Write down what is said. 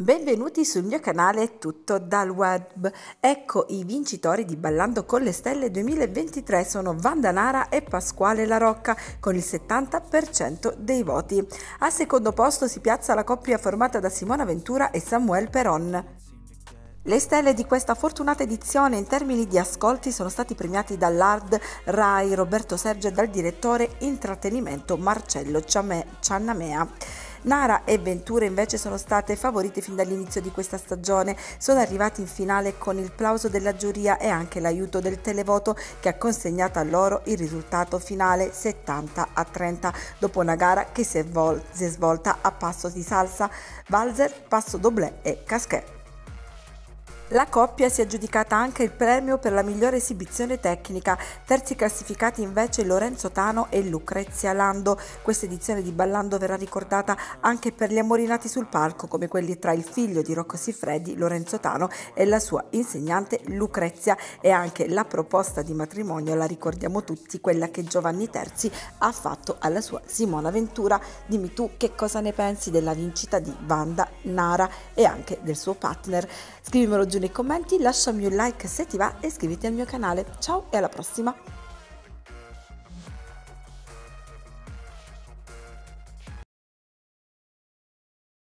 Benvenuti sul mio canale Tutto dal Web. Ecco i vincitori di Ballando con le Stelle 2023 sono Wanda Nara e Pasquale La Rocca con il 70% dei voti. Al secondo posto si piazza la coppia formata da Simona Ventura e Samuel Peron. Le stelle di questa fortunata edizione in termini di ascolti sono stati premiati dall'Hard Rai Roberto Sergio e dal direttore intrattenimento Marcello Ciannamea. Nara e Ventura invece sono state favorite fin dall'inizio di questa stagione, sono arrivati in finale con il plauso della giuria e anche l'aiuto del televoto che ha consegnato a loro il risultato finale 70-30 dopo una gara che si è svolta a passo di salsa, valzer, passo doblé e casquet. La coppia si è aggiudicata anche il premio per la migliore esibizione tecnica, terzi classificati invece Lorenzo Tano e Lucrezia Lando. Questa edizione di Ballando verrà ricordata anche per gli amori nati sul palco, come quelli tra il figlio di Rocco Siffredi, Lorenzo Tano, e la sua insegnante Lucrezia, e anche la proposta di matrimonio, la ricordiamo tutti, quella che Giovanni Terzi ha fatto alla sua Simona Ventura. Dimmi tu che cosa ne pensi della vincita di Wanda Nara e anche del suo partner. Scrivimelo giù nei commenti, lasciami un like se ti va e iscriviti al mio canale. Ciao e alla prossima!